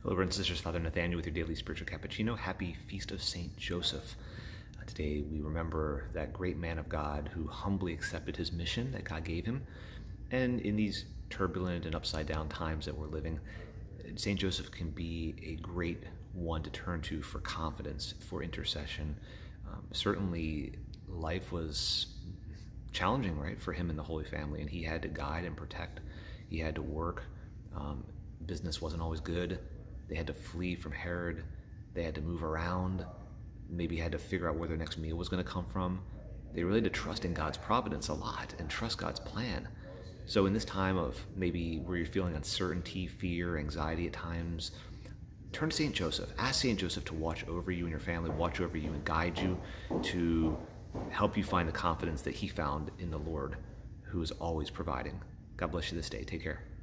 Hello, brothers and sisters. Father Nathaniel with your daily spiritual cappuccino. Happy Feast of Saint Joseph. Today we remember that great man of God who humbly accepted his mission that God gave him. And in these turbulent and upside down times that we're living, Saint Joseph can be a great one to turn to for confidence, for intercession. Certainly life was challenging, right, for him and the Holy Family, and he had to guide and protect. He had to work. Business wasn't always good. They had to flee from Herod. They had to move around. Maybe had to figure out where their next meal was going to come from. They really had to trust in God's providence a lot and trust God's plan. So in this time of maybe where you're feeling uncertainty, fear, anxiety at times, turn to St. Joseph. Ask St. Joseph to watch over you and your family, watch over you and guide you, to help you find the confidence that he found in the Lord, who is always providing. God bless you this day. Take care.